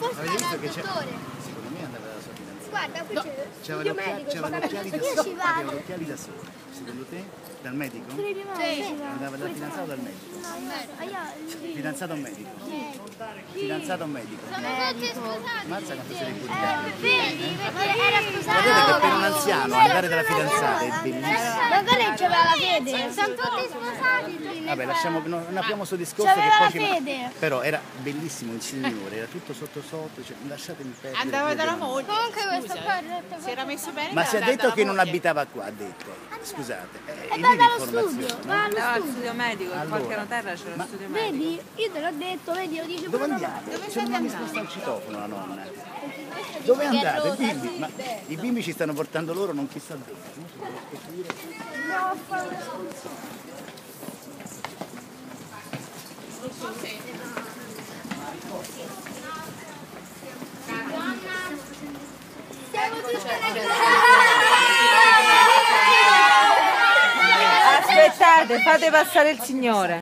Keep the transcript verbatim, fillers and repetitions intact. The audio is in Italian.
forse Avete visto era che il c'è? dottore. Secondo me andava dalla sua fidanzata. Guarda, qui c'è C'aveva gli occhiali, c'aveva gli occhiali da Io sole. ci vado. Aveva gli occhiali da sole. Secondo te? Dal medico? Sì. Andava dal fidanzato o dal medico? Fidanzato o medico? Fidanzato o medico? Sono tutti sposati. Mazza quanto siete curiosi. Vedi, era sposato. Vedete che per un anziano andare dalla fidanzata è bellissimo. Magari c'aveva la fede. Sono tutti sposati. Vabbè, lasciamo, non, non apriamo questo discorso che C'aveva poi la ci... fede. Però era bellissimo il signore, era tutto sotto sotto, cioè, lasciatemi perdere. Andava dalla moglie. Comunque questo Scusa, qua ha detto si era messo bene. Ma che si è andava detto che dalla non moglie. abitava qua, ha detto. Scusate. Eh, E lì va dallo l'informazione, studio, no? va allo Andava al studio. studio medico, Allora, in qualche noterra c'era lo studio medico. Vedi, io te l'ho detto, vedi, lo dice Dove pure andiamo? mamma. Dove Cioè, state non mi andando? sposta il citofono la nonna. Dove andate? I bimbi? Ma i bimbi ci stanno portando loro non chissà dove. Mo ci devo scoprire. No, fa una Siamo tutte le Aspettate, fate passare il signore.